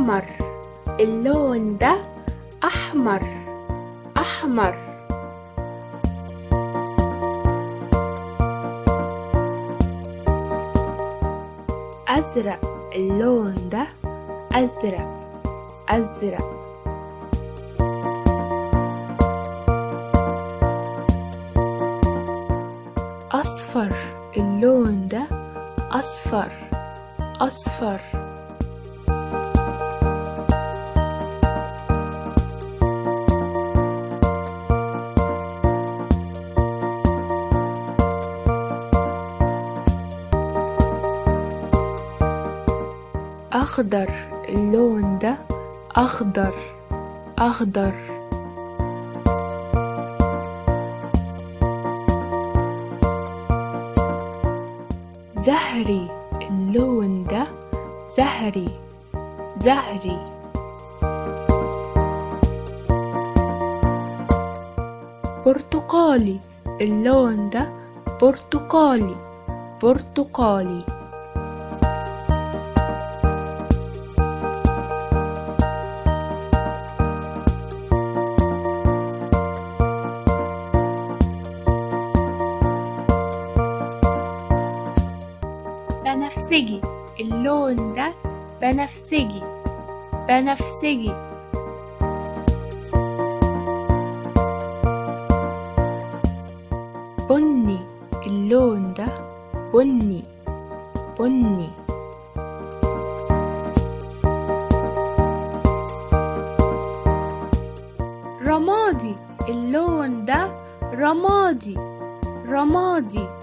أحمر، اللون ده أحمر أحمر. أزرق، اللون ده أزرق أزرق. أصفر، اللون ده أصفر أصفر. أخضر، اللون ده أخضر أخضر. زهري، اللون ده زهري زهري. برتقالي، اللون ده برتقالي برتقالي. بنفسجي، اللون ده بنفسجي بنفسجي. بني، اللون ده بني بني. رمادي، اللون ده رمادي رمادي.